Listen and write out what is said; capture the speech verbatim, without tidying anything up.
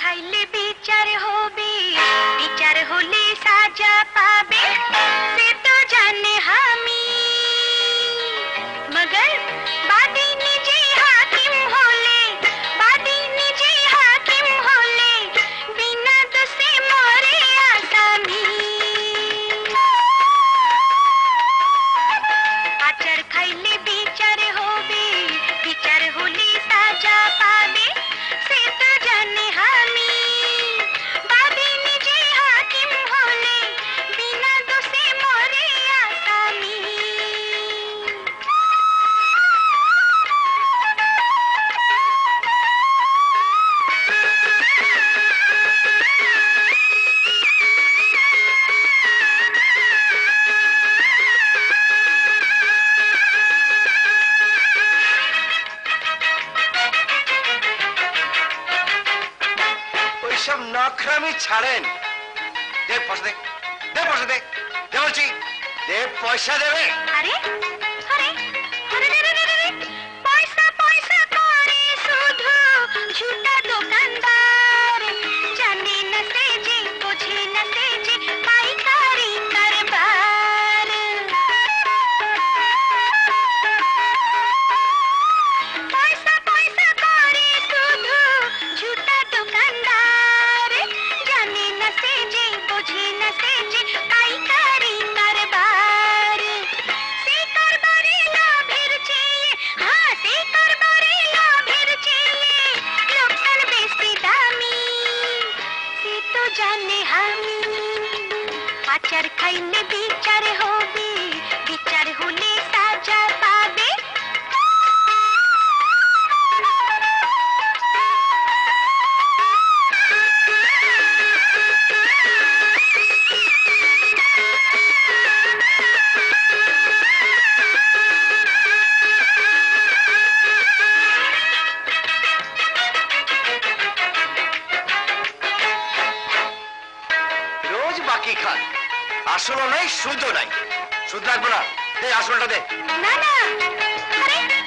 খাইলে বিচার হবে, বিচার হলে সাজা পাবে, সে তো জানে আমি। মগর বাদী নিজে হাকিম হলে, বাদী নিজে হাকিম হলে, বিনা দোষে মরে আসামি। আচার খাইলে বিচার হবে, বিচার হলে সাজা পাবে, সে তো জানে আমি। বাদী নিজে হাকিম হলে, বিনা দোষে মরে আসামি। ওইসব নখরামি ছাড়েন। দে পয়সা দে, দে পয়সা দে, দে বলছি, দে পয়সা দেবে। আরে আরে আরে রে রে রে রে, পয়সা পয়সা করে শুধু ঝুটা দোকানদার, জানে না সে যে, বোঝে না সে যে পাইকারি কারবার। পয়সা পয়সা করে শুধু ঝুটা দোকানদার, জানে না সে যে, বোঝে না সে যে পাইকারি কারবার। সে কারবারে লাভের চেয়ে, হ্যাঁ সে কারবারে লাভের চেয়ে লোকসান বেশি দামি, সে তো জানে আমি। আচার খাইলে বিচার হবে, বিচার হলে সাজা পাবে। রোজ বাকি খান, আসলও নাই সুদও নাই। সুদ লাগবে না, দে আসলটা দে। না না, আরে